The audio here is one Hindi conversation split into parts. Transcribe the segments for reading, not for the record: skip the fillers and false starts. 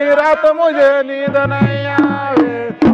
रात मुझे नींद नहीं आवे।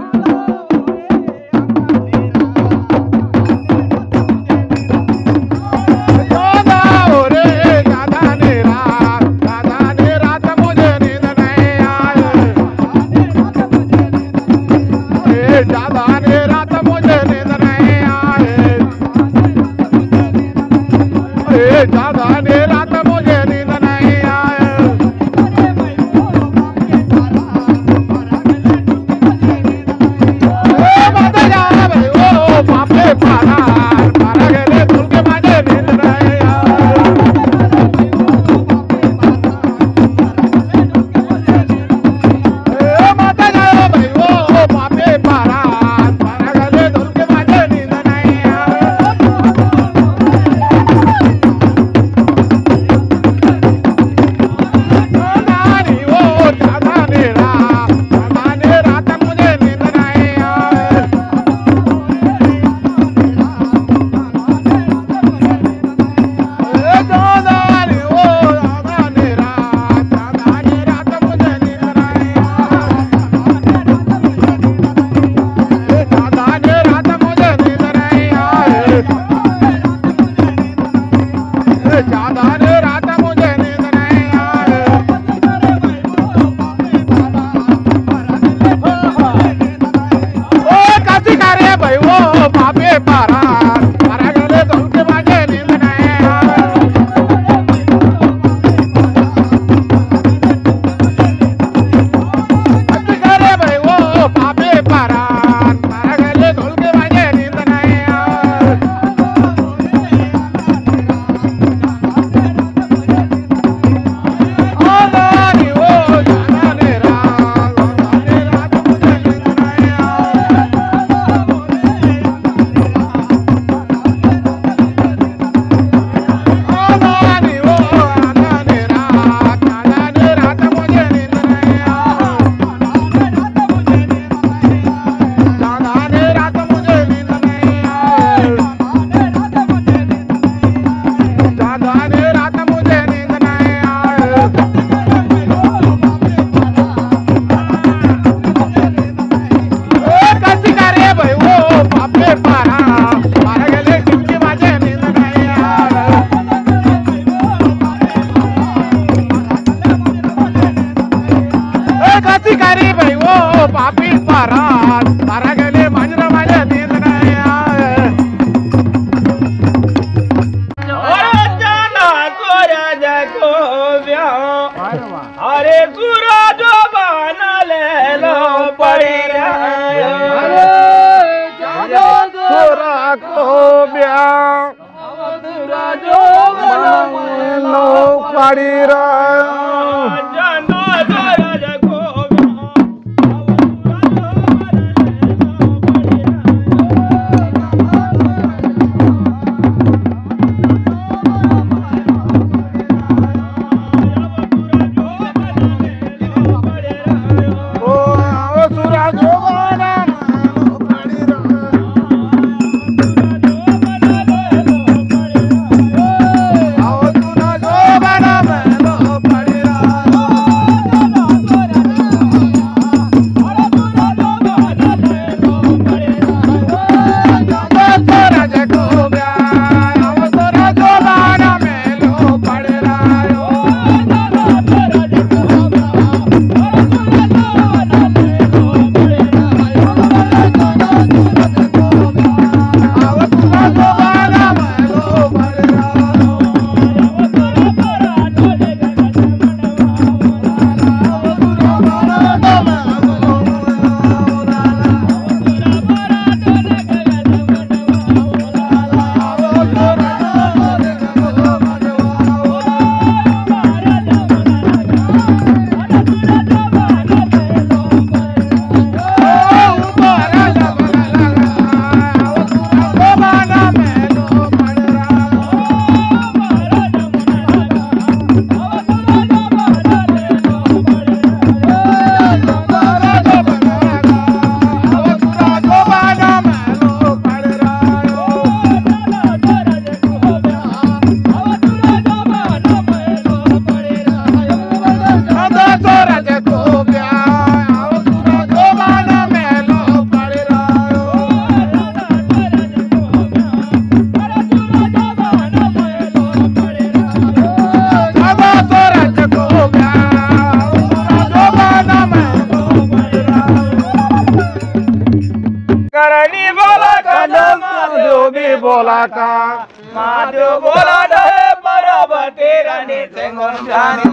अरे गुरु जो बना ले लो पड़ी सुरा को ब्याह जो लो पड़ी रहा बोला का महादेव बोला रे बराबर तेरा ने संगम जाने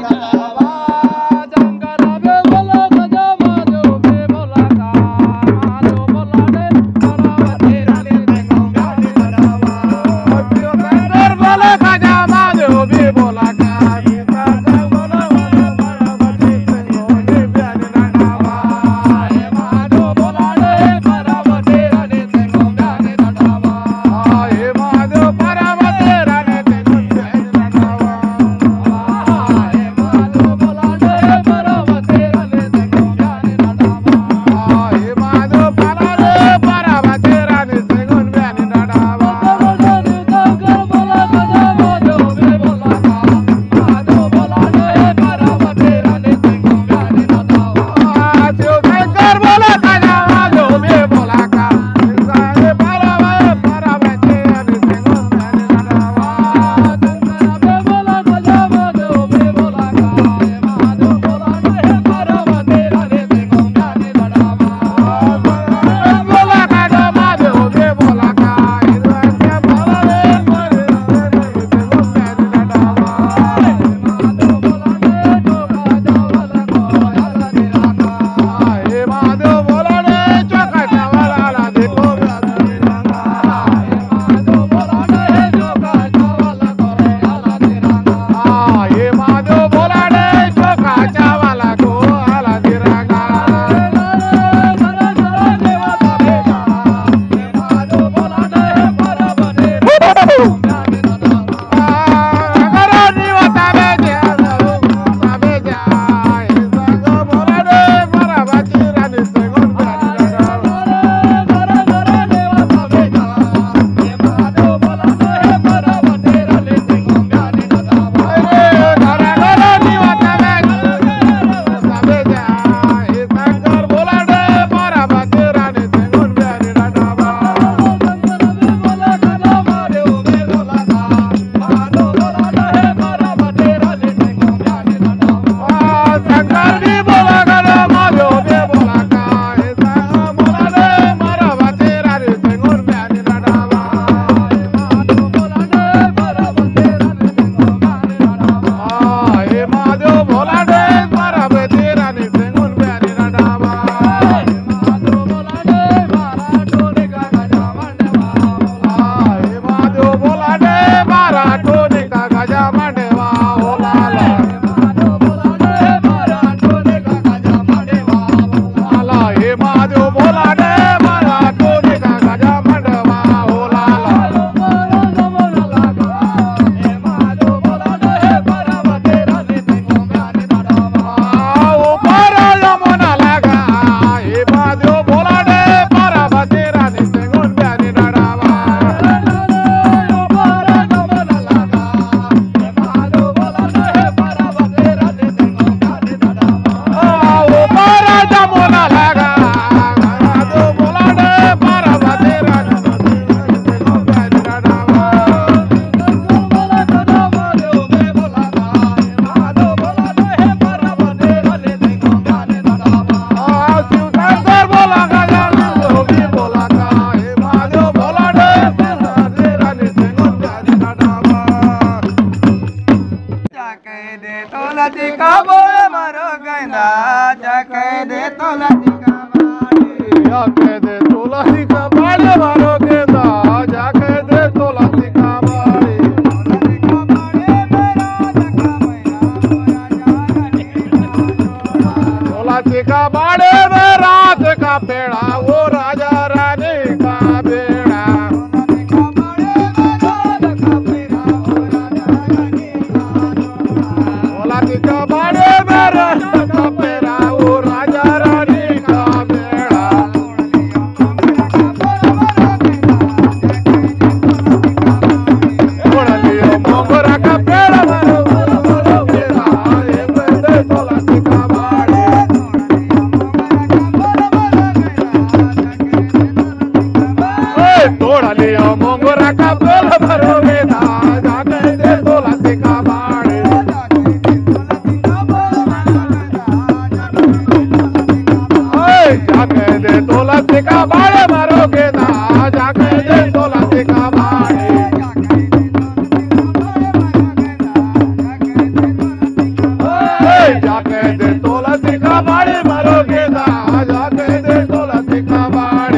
बाड़ी मारो गेदा जाके दे तोला का बाड़ी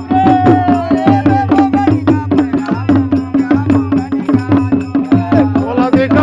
तोला का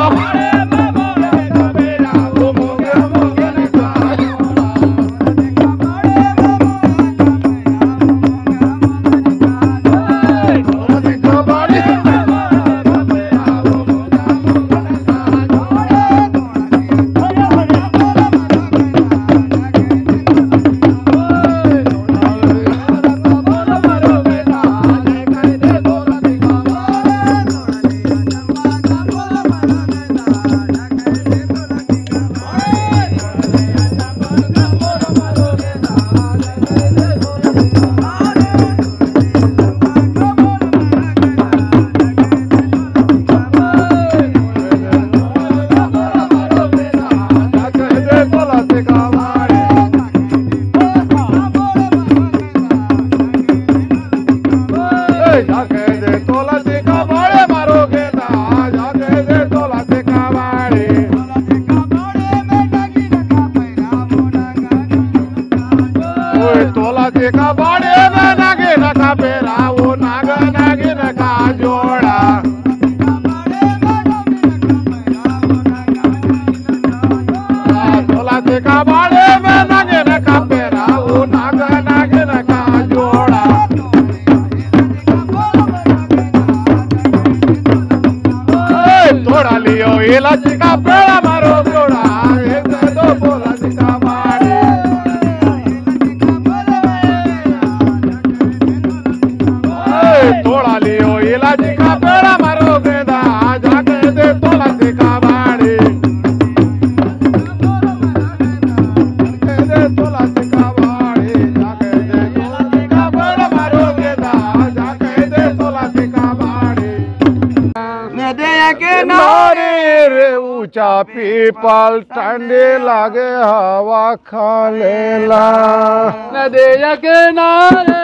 का बाड़े में नागे नका पेरा वो नाग नागे नका जोड़ा तोला का बाड़े में नागे नका पेरा वो नाग नागे नका जोड़ा तोड़ा लियो इलाची का पेड़ा मारो जोड़ा एक दो बोला का बाड़े तोड़ा लियो इलाची का पेड़ा मारो गेदा जाके दे तोला का बाड़ी दे तोला का बाड़ी जाके दे तोला का पेड़ा मारो गेदा जाके दे तोला का बाड़ी नदिया के नारे रे ऊंचा पीपल ठंडे लागे हवा खा लेला नदिया के नारे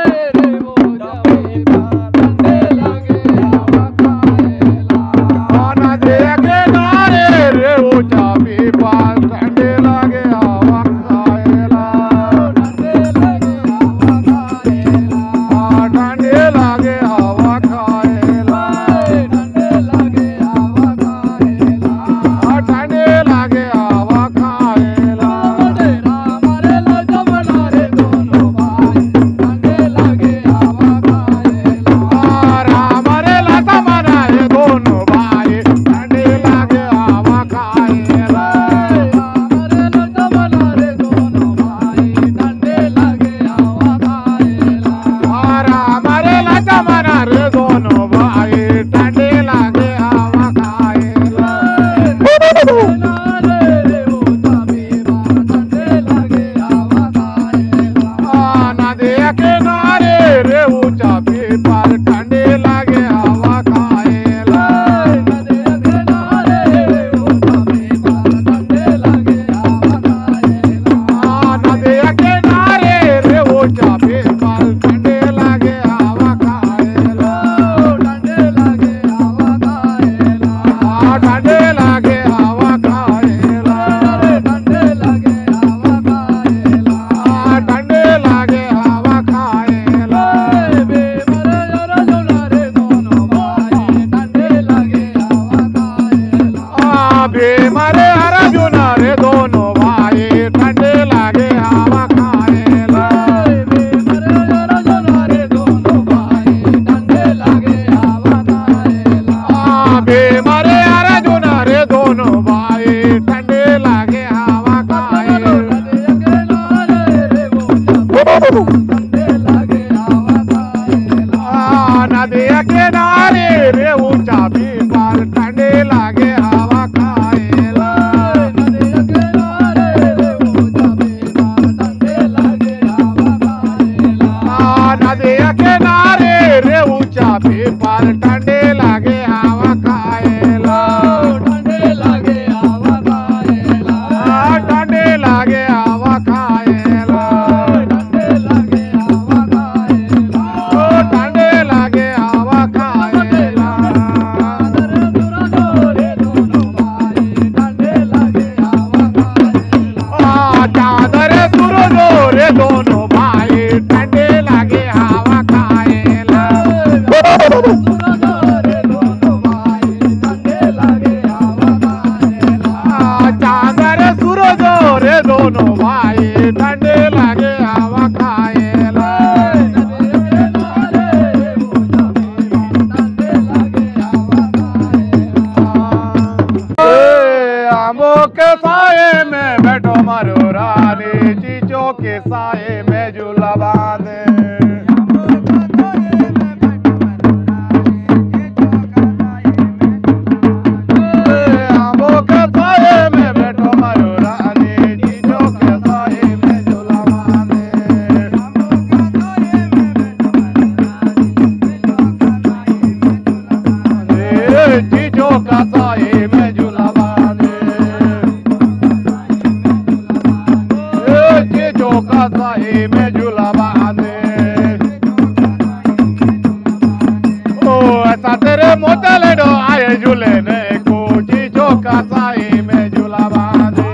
नदिया के नारे रे ऊंचा पीपल ठंडे लागे हवा खाएला नदिया के नारे रे ऊंचा पीपल ठंडे लागे हवा खाएला नदिया के नारे रे ऊंचा पीपल ठंडे लागे हवा खाएला ठंडे लागे हवा खाएला ठंडे लागे हवा खाएला ठंडे लागे सूरजो रे दोनों भाई ठंडे लागे हवा खाएला चांद रे सूरजो रे दोनों भाई ठंडे लागे हवा खाएला आमों के साए में बैठो मारो रानी चीचों के साए में झूला बांधे आमों के साए में बैठो मारो रानी चीचों के साए में झूला बांधे चीचों का साए में झूला का साए में झूला बांधे ओ ऐसा तेरे मोतले डो आए झूले ने को चीजों का साए में झूला बांधे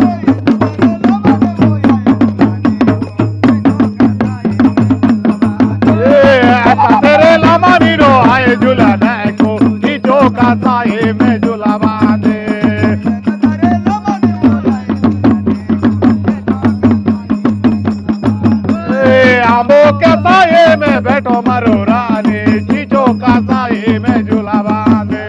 ऐसा तेरे लामा नीरो आए झूला ने को चीजों का साए में झूला बांधे आंबों के साए में बैठो मरो रानी चीचों का साए में झूला बांधे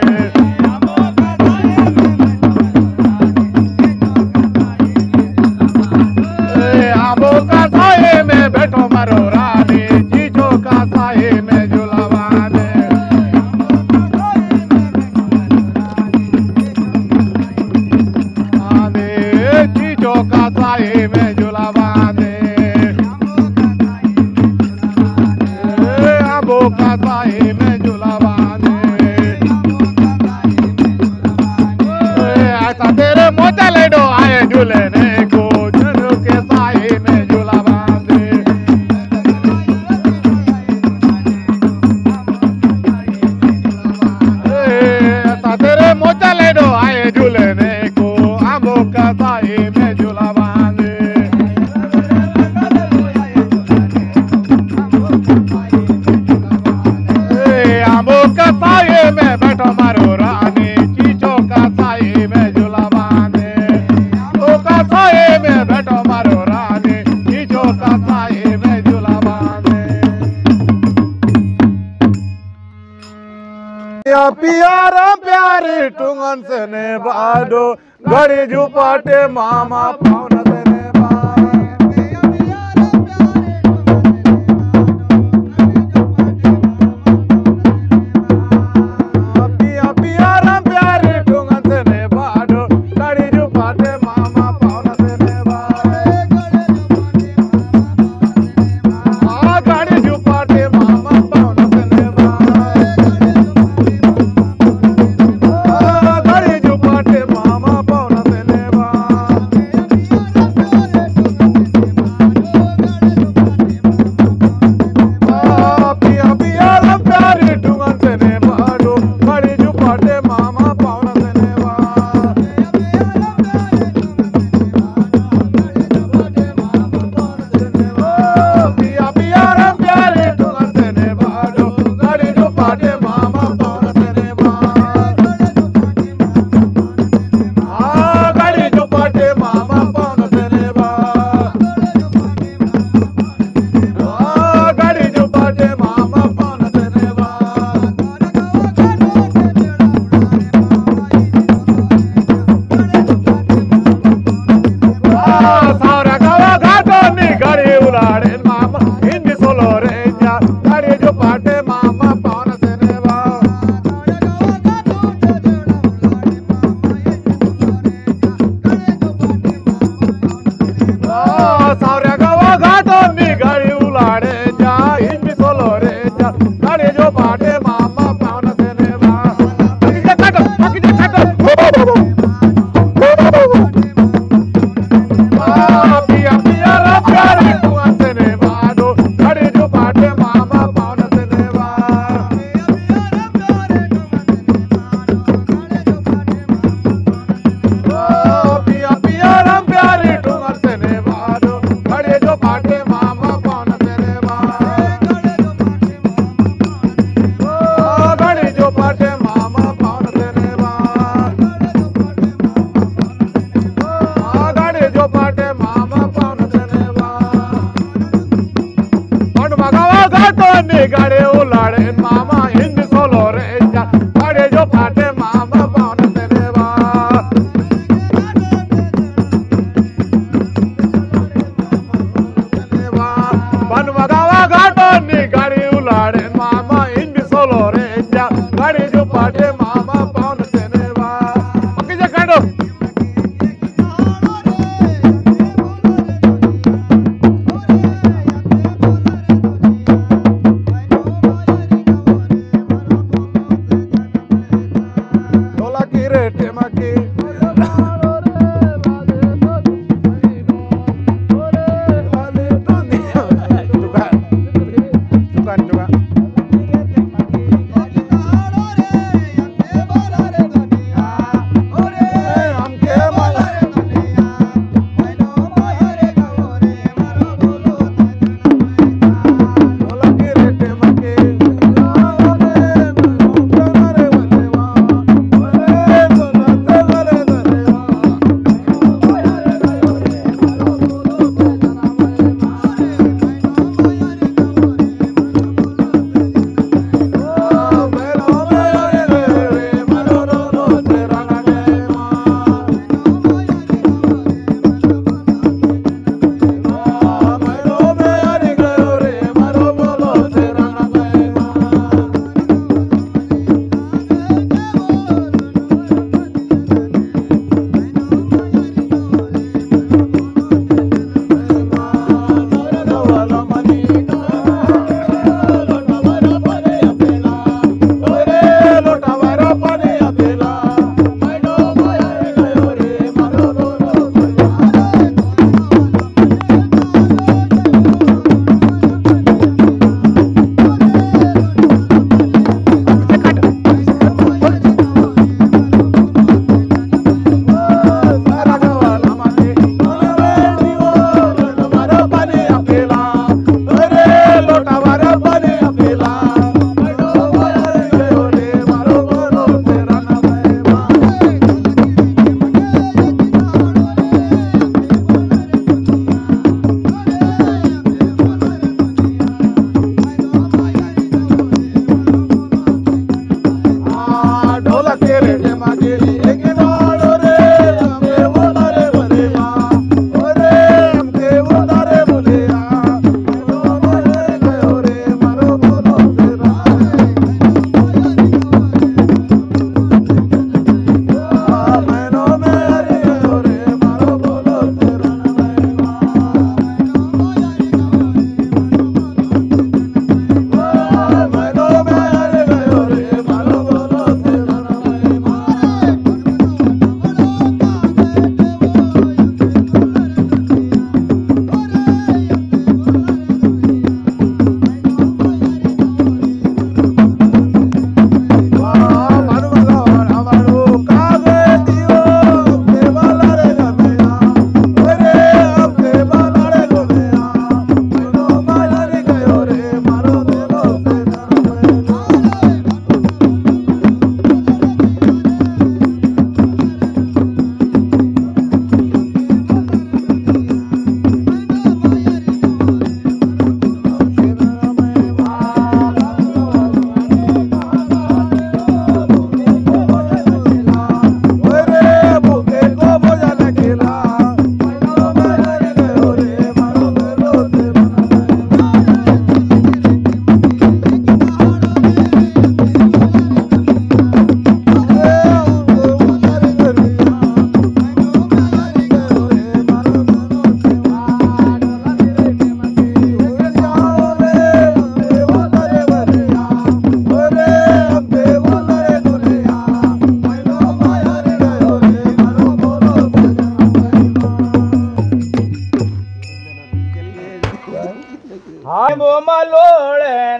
आंबों का साए में बैठो मरो रानी चीचों का साए में झूला बांधे चीचों का साए में झूला बांधे का साए में झूला बांधे ऐसा तेरे मोतले डो आए झूले ने को झुनू के साए में झूला बांधे ऐसा तेरे मोतले डो आए झूले ने को आंबों का साए में झूला बांधे आंबों का साए में बैठो मारो रानी चीचों का साए में झूला बांधे आंबों का साए में बैठो मारो रानी चीचों का साए में झूला बांधे या प्यारा प्यारी टुंगन से ने बाडो घड़ी झुपाटे मामा पावन से ने ni gare ulade mama hindi solo re ja gare jo phate mama paun tere va banwagawa gato ni gare ulade mama hindi solo re ja gare jo phate mama paun tere va okay ja kando लिंबू मलोळेन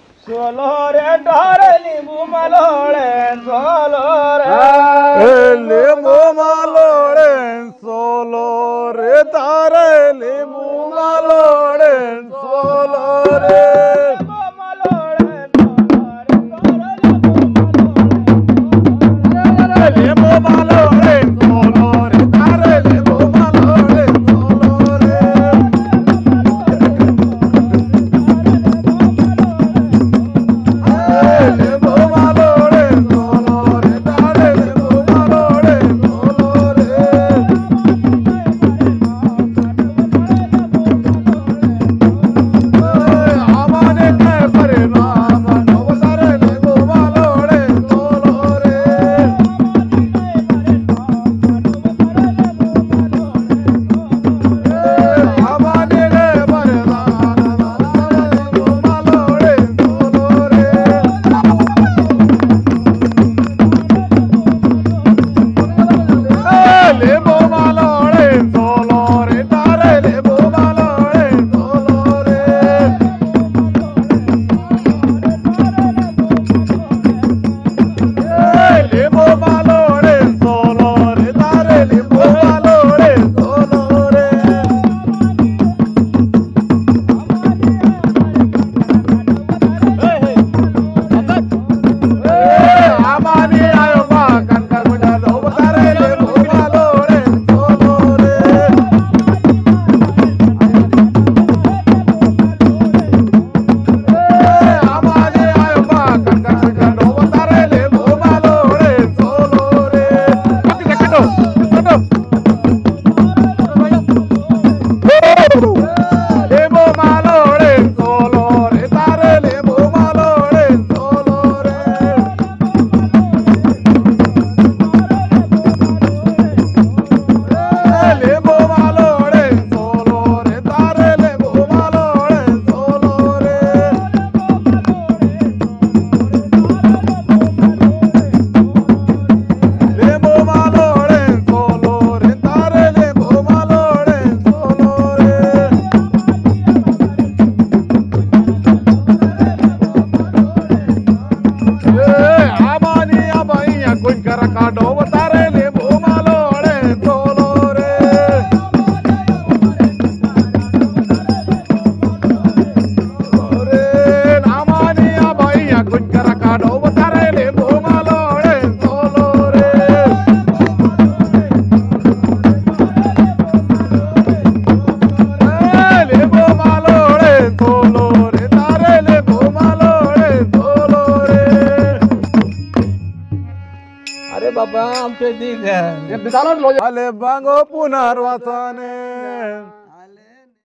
सोलो रे ढार लिंबू मलोळेन सोलो रे लिंबू मालोड़े सोलो रे तारे लिंबू मालोड़े सोलो रे लिंबू मालोड़े सोलो रे तारे लिंबू मालोड़े सोलो रे ए बाबा आमचे दिल चालत लो आले बांगो पुनर्वसाने